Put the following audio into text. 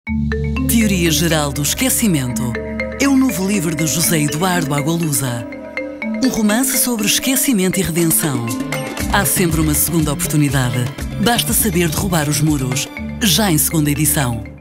Teoria Geral do Esquecimento é um novo livro de José Eduardo Agualusa. Um romance sobre esquecimento e redenção. Há sempre uma segunda oportunidade. Basta saber derrubar os muros. Já em segunda edição.